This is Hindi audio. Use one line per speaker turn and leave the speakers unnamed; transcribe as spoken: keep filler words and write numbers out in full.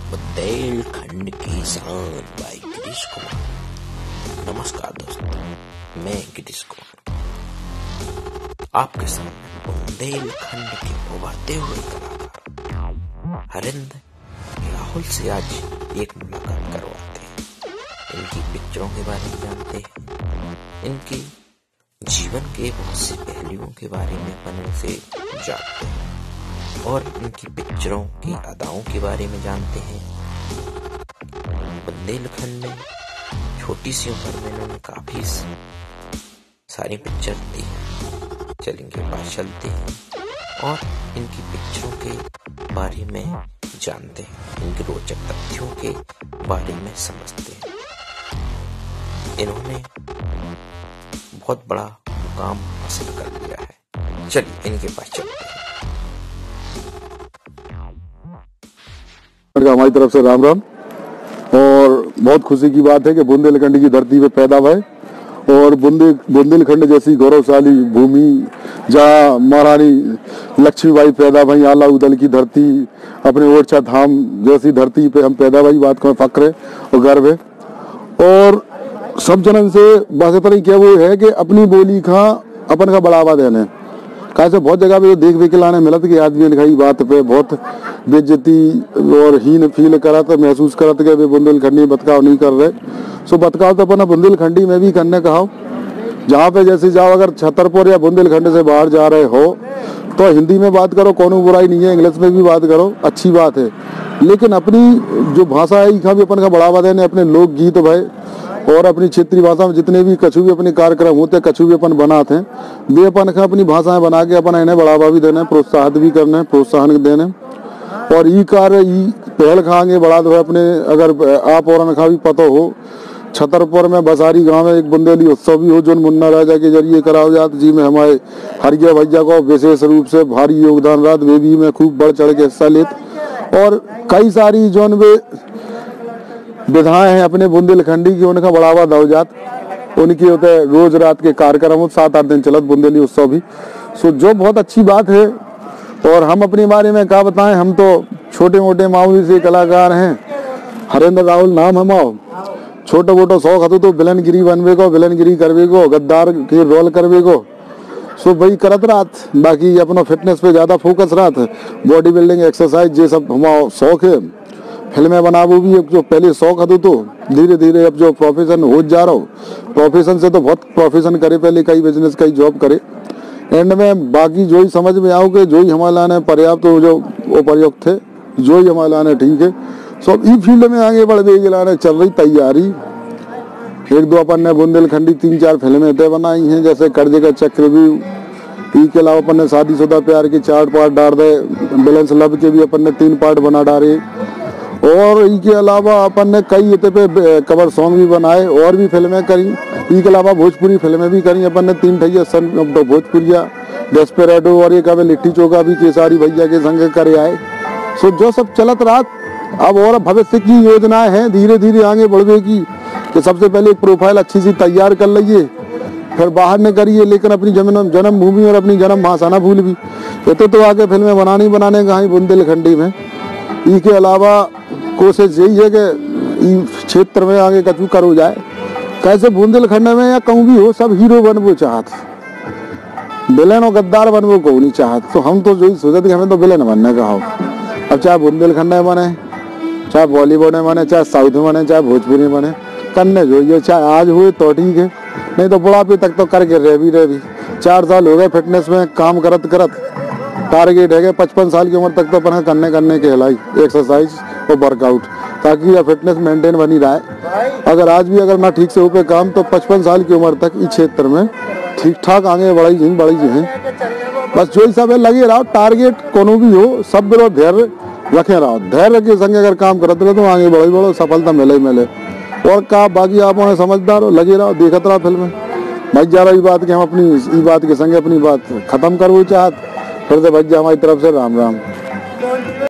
बुंदेलखंड की शान बाई गिरीश कुमार। नमस्कार दोस्तों, मैं गिरीश कुमार आपके सामने बुंदेलखंड के उभरते हुए कलाकार हरिंदर राहुल से आज एक मुलाकात करवाते हैं। इनकी पिक्चरों के बारे में जानते हैं, इनके जीवन के बहुत से पहलुओं के बारे में अपन इनसे जानते हैं और इनकी पिक्चरों की अदाओं के बारे में जानते हैं। बुंदेलखंड में छोटी सी उम्र में इन्होंने काफी सारी पिक्चर दी है। चलेंगे पास चलते हैं और इनकी पिक्चरों के बारे में जानते हैं, इनके रोचक तथ्यों के बारे में समझते हैं। इन्होंने बहुत बड़ा मुकाम हासिल कर लिया है। चलिए इनके पास चलते हैं।
हमारी तरफ से राम राम। और बहुत खुशी की बात है कि बुंदेलखंड की धरती पे पैदा हुए और बुंदे बुंदेलखंड जैसी गौरवशाली भूमि जहाँ महारानी लक्ष्मीबाई पैदा भई, आला उदल की धरती, अपने ओरछा धाम जैसी धरती पे हम पैदा भई, बात को फक्र है और गर्व है। और सब जनन से बात क्या वो है कि अपनी बोली का अपन का बढ़ावा देने कैसे बहुत जगह पे देख देख के लाने मिलत कि आदमी लिखाई बात पे बहुत बेइज्जती और हीन फील करा तो महसूस करत के वे बुंदेलखंडी बतकाव नहीं कर रहे। सो बतकाव तो अपना बुंदेलखंडी में भी करने कहा। जहाँ पे जैसे जाओ, अगर छतरपुर या बुंदेलखंड से बाहर जा रहे हो तो हिंदी में बात करो, कोनो बुराई नहीं है, इंग्लिश में भी बात करो, अच्छी बात है। लेकिन अपनी जो भाषा है इसका भी अपन का बढ़ावा देने, अपने लोकगीत भाई और अपनी क्षेत्रीय भाषा में जितने भी कछु भी अपने कार्यक्रम होते कछु भी अपन बनाते हैं, वे अपन का अपनी भाषाएं बना के अपन इन्हें बढ़ावा भी देना है, प्रोत्साहित भी करना है, प्रोत्साहन देने। और ये कार्य ये पहल खाएंगे बढ़ा दो अपने। अगर आप और अनखा भी पता हो, छतरपुर में बसारी गांव में एक बुंदेली उत्सव भी हो जो मुन्ना राजा के जरिए कराओ जात, जी में हमारे हरिया भैया को विशेष रूप से भारी योगदान रहा, वे भी में खूब बढ़ चढ़ के हिस्सा लेते। और कई सारी जो वे विधाएं हैं अपने बुंदेलखंडी की, उनका बढ़ावा दो जात, उनकी होते रोज रात के कार्यक्रम सात आठ दिन चलत बुंदेली उत्सव भी। सो जो बहुत अच्छी बात है। और हम अपने बारे में क्या बताएं, हम तो छोटे मोटे मामूली से कलाकार हैं। हरिंदर राहुल नाम हमाओ, छोटे मोटो शौक हतो तो विलनगिरी बनवे को, विलनगिरी करवे को, गद्दार के रोल करवे को, सो भाई करत रात। बाकी अपना फिटनेस पे ज्यादा फोकस रात, बॉडी बिल्डिंग एक्सरसाइज ये सब हमारा शौक है। फिल्में बनाबो भी एक जो पहले शौक हतो तो धीरे धीरे अब जो प्रोफेशन हो जा रहा हो, प्रोफेशन से तो बहुत प्रोफेशन करे, पहले कई बिजनेस कई जॉब करे, एंड में बाकी जो ही समझ में आओ कि जो ही हमारे लाने पर्याप्त तो जो उपयुक्त थे, जो ही हमारे लाने ठीक है। सो अब इस फील्ड में आगे बढ़ गई लाने चल रही तैयारी। एक दो अपन ने बुंदेलखंडी तीन चार फिल्में तय बनाई हैं, जैसे कर्जे का चक्रव्यूह। इसके अलावा अपन ने शादीशुदा प्यार के चार पार्ट डाल दे, बैलेंस लव के भी अपन ने तीन पार्ट बना डाले। और इसके अलावा अपन ने कई इतने पे कवर सॉन्ग भी बनाए और भी फिल्में करी। इसके अलावा भोजपुरी फिल्में भी करी अपन ने तीन ठैया सन भोजपुरिया, डेस्पेरेडो और एक अब लिट्टी चोखा भी केसारी भैया के संग करे आए। सो जो सब चलत रात अब और भविष्य की योजनाएं हैं धीरे धीरे आगे बढ़वे की, कि सबसे पहले एक प्रोफाइल अच्छी सी तैयार कर लीजिए, फिर बाहर न करिए, लेकिन अपनी जन्म जन्मभूमि और अपनी जन्म भाषा ना भूल भी। ये तो, तो आगे फिल्में बनानी बनाने का ही बुंदेलखंडी में। इसके अलावा कोशिश यही है कि क्षेत्र में आगे कछु करो जाए, कैसे बुंदेलखंड में या कहूँ भी हो, सब हीरो बनवो चाहत, विलेन और गद्दार बनवो को नहीं चाहत। तो हम तो जो ही सोचते कि हमें तो विलेन बनने का हो। अब चाहे बुंदेलखंड में बने, चाहे बॉलीवुड में बने, चाहे साउथ में बने, चाहे भोजपुरी में बने, करने जो ये चाहे आज हुए तो ठीक है, नहीं तो बुढ़ापे तक तो करके रह भी रह भी। चार साल हो गए फिटनेस में काम करत करत, टारगेट है पचपन साल की उम्र तक तो अपन करने करने के हिलाई एक्सरसाइज और वर्कआउट, ताकि यह फिटनेस मेंटेन बनी रहे। अगर आज भी अगर ना ठीक से हो पे काम तो पचपन साल की उम्र तक इस क्षेत्र में ठीक ठाक आगे बढ़ाई जी बढ़ी जी हैं। बस जो ही सब है लगे रहो, टारगेट कोनो भी हो, सब बिलो धैर्य रखे रहो, धैर्य के संग अगर काम करते रहो तो आगे बढ़ी बढ़ो, सफलता मिले मिले। और का बाकी आप समझदार हो, लगे रहो, देखत रहो फिल्में। भाई जा रही बात कि हम अपनी इस बात के संग अपनी बात खत्म करो चाहत, फिर से भैया हमारी तरफ से राम राम।